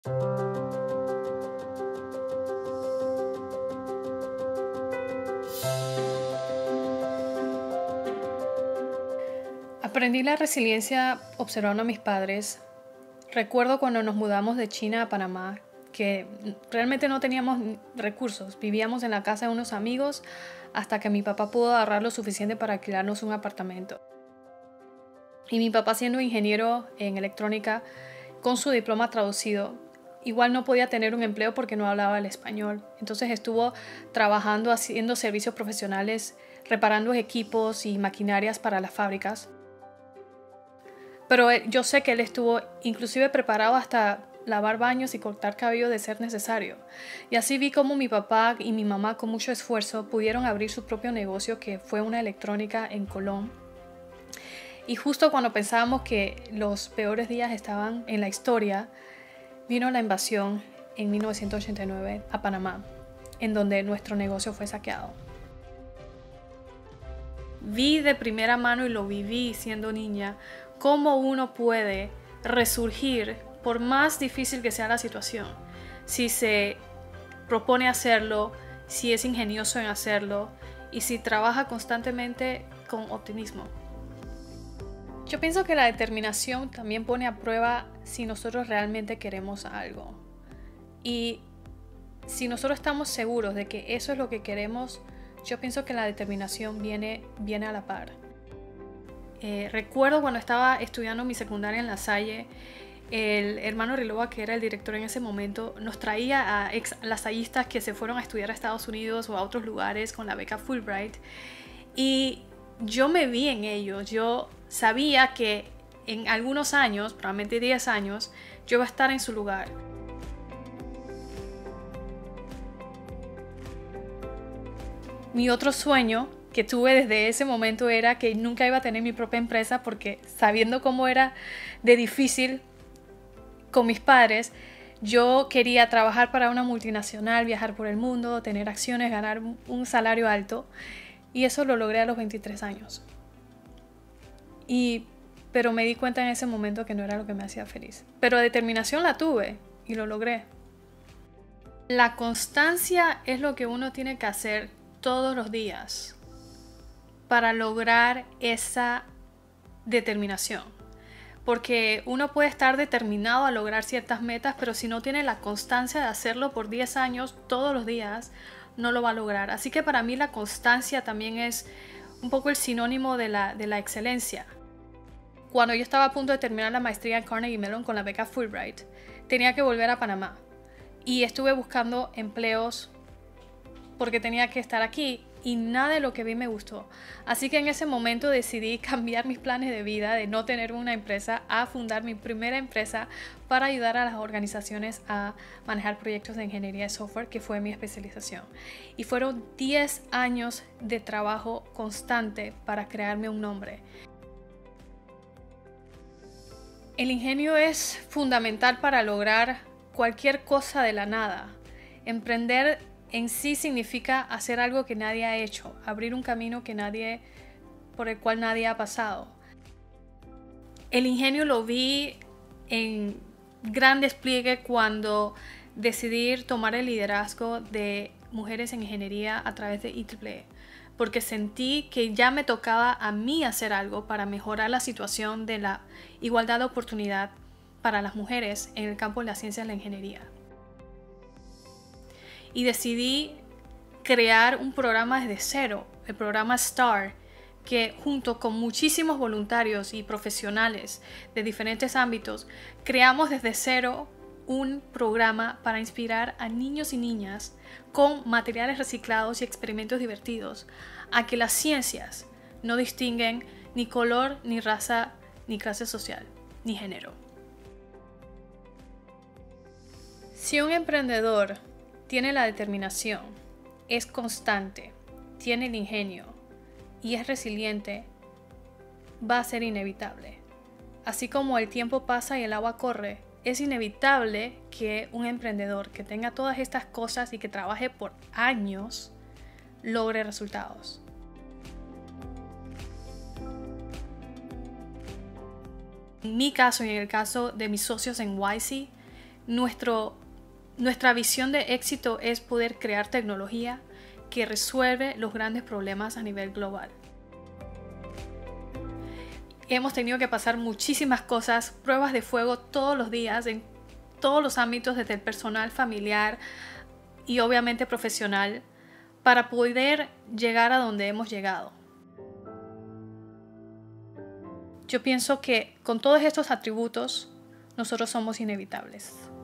Aprendí la resiliencia observando a mis padres. Recuerdo cuando nos mudamos de China a Panamá, que realmente no teníamos recursos. Vivíamos en la casa de unos amigos hasta que mi papá pudo ahorrar lo suficiente para alquilarnos un apartamento. Y mi papá, siendo ingeniero en electrónica, con su diploma traducido, igual no podía tener un empleo porque no hablaba el español. Entonces estuvo trabajando haciendo servicios profesionales, reparando equipos y maquinarias para las fábricas. Pero yo sé que él estuvo inclusive preparado hasta lavar baños y cortar cabello de ser necesario. Y así vi cómo mi papá y mi mamá con mucho esfuerzo pudieron abrir su propio negocio, que fue una electrónica en Colón. Y justo cuando pensábamos que los peores días estaban en la historia, vino la invasión en 1989 a Panamá, en donde nuestro negocio fue saqueado. Vi de primera mano y lo viví siendo niña, cómo uno puede resurgir por más difícil que sea la situación. Si se propone hacerlo, si es ingenioso en hacerlo y si trabaja constantemente con optimismo. Yo pienso que la determinación también pone a prueba si nosotros realmente queremos algo. Y si nosotros estamos seguros de que eso es lo que queremos, yo pienso que la determinación viene a la par. Recuerdo cuando estaba estudiando mi secundaria en La Salle, el hermano Riloa, que era el director en ese momento, nos traía a lasallistas que se fueron a estudiar a Estados Unidos o a otros lugares con la beca Fulbright. Y yo me vi en ellos. Yo sabía que en algunos años, probablemente 10 años, yo iba a estar en su lugar. Mi otro sueño que tuve desde ese momento era que nunca iba a tener mi propia empresa, porque sabiendo cómo era de difícil con mis padres, yo quería trabajar para una multinacional, viajar por el mundo, tener acciones, ganar un salario alto, y eso lo logré a los 23 años. Pero me di cuenta en ese momento que no era lo que me hacía feliz. Pero determinación la tuve y lo logré. La constancia es lo que uno tiene que hacer todos los días para lograr esa determinación. Porque uno puede estar determinado a lograr ciertas metas, pero si no tiene la constancia de hacerlo por 10 años todos los días, no lo va a lograr. Así que para mí la constancia también es un poco el sinónimo de la excelencia. Cuando yo estaba a punto de terminar la maestría en Carnegie Mellon con la beca Fulbright, tenía que volver a Panamá. Y estuve buscando empleos porque tenía que estar aquí. Y nada de lo que vi me gustó. Así que en ese momento decidí cambiar mis planes de vida, de no tener una empresa, a fundar mi primera empresa para ayudar a las organizaciones a manejar proyectos de ingeniería de software, que fue mi especialización. Y fueron 10 años de trabajo constante para crearme un nombre. El ingenio es fundamental para lograr cualquier cosa de la nada. Emprender en sí significa hacer algo que nadie ha hecho, abrir un camino por el cual nadie ha pasado. El ingenio lo vi en gran despliegue cuando decidí tomar el liderazgo de mujeres en ingeniería a través de IEEE, porque sentí que ya me tocaba a mí hacer algo para mejorar la situación de la igualdad de oportunidad para las mujeres en el campo de las ciencias y la ingeniería. Y decidí crear un programa desde cero, el programa STAR, que junto con muchísimos voluntarios y profesionales de diferentes ámbitos, creamos desde cero un programa para inspirar a niños y niñas con materiales reciclados y experimentos divertidos a que las ciencias no distinguen ni color, ni raza, ni clase social, ni género. Si un emprendedor tiene la determinación, es constante, tiene el ingenio y es resiliente, va a ser inevitable. Así como el tiempo pasa y el agua corre, es inevitable que un emprendedor que tenga todas estas cosas y que trabaje por años logre resultados. En mi caso y en el caso de mis socios en YC, Nuestra visión de éxito es poder crear tecnología que resuelve los grandes problemas a nivel global. Hemos tenido que pasar muchísimas cosas, pruebas de fuego todos los días en todos los ámbitos, desde el personal, familiar y obviamente profesional, para poder llegar a donde hemos llegado. Yo pienso que con todos estos atributos nosotros somos inevitables.